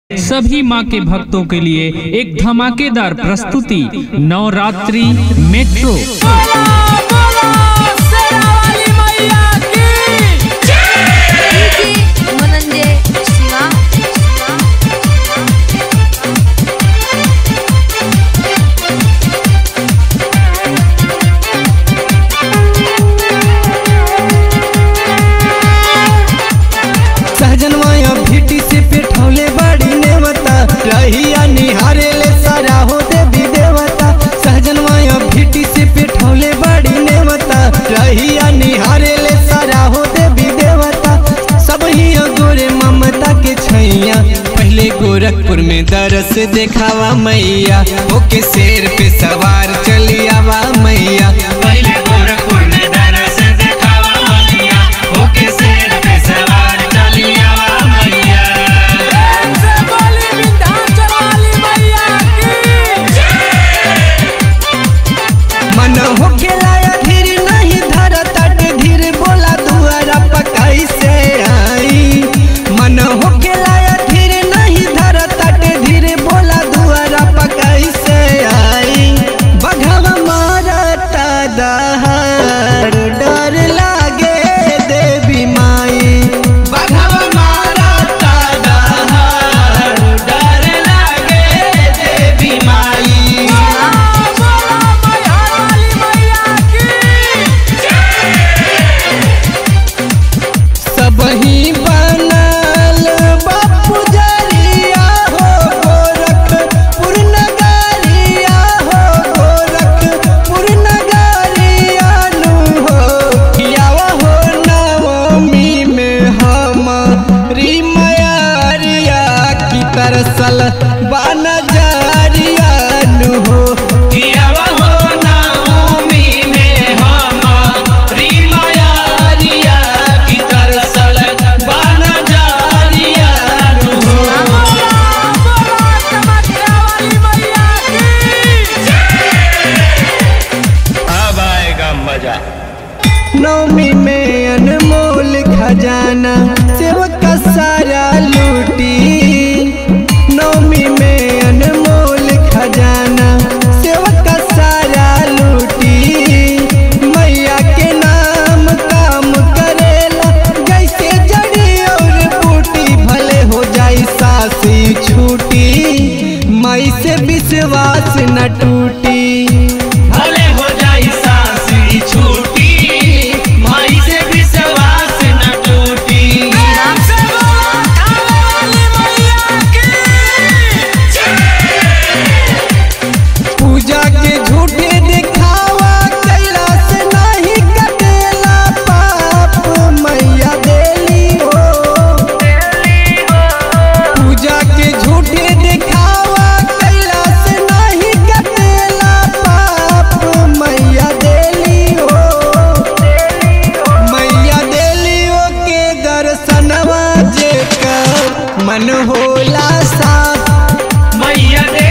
सभी मां के भक्तों के लिए एक धमाकेदार प्रस्तुति नवरात्रि मेट्रो। सहजनवाया भीटी से पेठौले बड़ी नेवता रहिया निहारे ले सारा हो देवी देवता। सहजनवाया भीटी से पेठौले बड़ी नेवता रहिया निहारे ले सारा हो देवी देवता। सब ही गोरे ममता के छैया पहले गोरखपुर में दरस देखावा मैया ओके शेर पे सवार चली आवा मैया। पहले गोरखपुर में दरस देखावा मैया ओके शेर पे सवार चली आवा मैया। मन हो खेलाया धीर नहीं धर तट धीर बोला दुआरा पकाई से आई। मन हो खेलाया धीर नहीं धर तट धीर बोला दुआरा पकाई से आई। बघवा मारता दहाड़ डर लागे देवी माई। बघवा मारता दहाड़ डर लागे देवी माई। सबही बनल बापू जरिया हो गोरखपुर नगरिया हो गोरखपुर नगरिया नु हो। कियावा हो नवमी में हमारी मयारिया की तरसल बनजरिया नु हो। कियावा हो नवमी में हमारी मयारिया की तरसल बनजरिया नु हो। अब आएगा मजा। नवमी में अनमोल खजाना सेवक का सारा लूटी। नवमी में अनमोल खजाना सेवक का सारा लूटी। मैया के नाम काम करेला जैसे जड़ी और बूटी भले हो जाई सासी छूटी। मई से विश्वास न टूटी। भले हो जाई सांसी छूटी माई से विश्वास न टूटी। पूजा के झूठे दिखावा कैला से नहीं कटेला पाप मैया देली हो। पूजा के झूठे दिखावा कैला से नहीं कटेला पाप मैया देली हो। मैया देली हो के दर्शनवा जेकर मन होला साफ। मैया दे